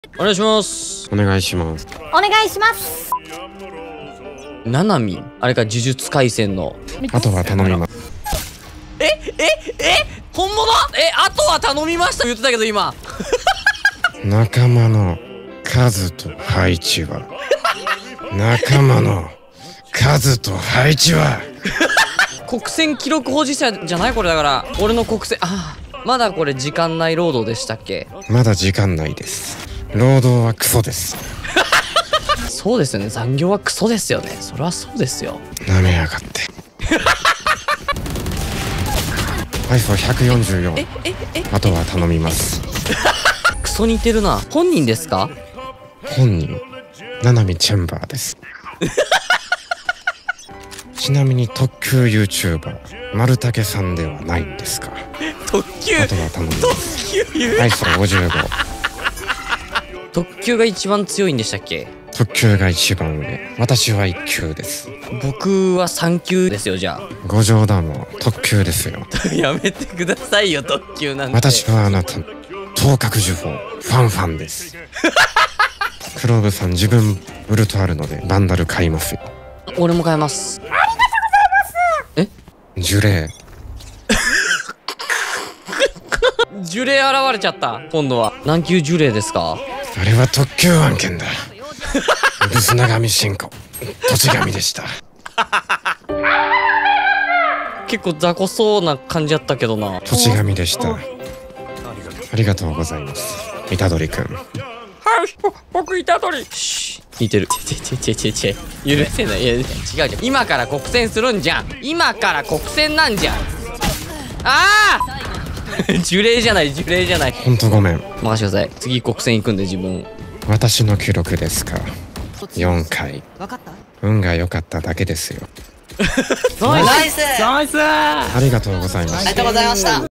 お願いします。 お願いします。 お願いします。 ナナミあれか、呪術廻戦の。 あとは頼みます。 本物？あとは頼みました言ってたけど今。 仲間の数と配置は仲間の数と配置は国選記録保持者じゃないこれだから。俺の国選、まだこれ時間内労働でしたっけ？ まだ時間ないです。労働はクソです。 そうですよね。残業はクソですよね。そりゃそうですよ。 なめやがって。iPhone144。あとは頼みます。 クソ似てるな。本人ですか？ 本人ナナミチェンバーです。ちなみに特級 YouTuber 丸竹さんではないんですか？ 特急。 あとは頼みます。 特急。 iPhone55。 特急が一番強いんでしたっけ？ 特級が一番上。私は1級です。 僕は3級ですよ。じゃご冗談も特級ですよ。 あやめてくださいよ特急なんて。 私はあなたの頭角呪法ファンです。クローブさん自分ウルトあるのでバンダル買いますよ。 俺も買います。ありがとうございます。 呪霊呪霊現れちゃった。今度は何級呪霊ですか？ あれは特級案件だ。ブス長見信子土地神でした。 結構雑魚そうな感じやったけどな。 土地神でした。ありがとうございます。虎杖くん。 はい、僕虎杖。似てる。許せない。いや違うじゃん。今から国選するんじゃん。今から国選なんじゃん。呪霊じゃない。 ほんとごめん。 任してください。次国選行くんで自分。 私の記録ですか。4回。運が良かっただけですよ。 ナイス。 ありがとうございます。 ありがとうございました。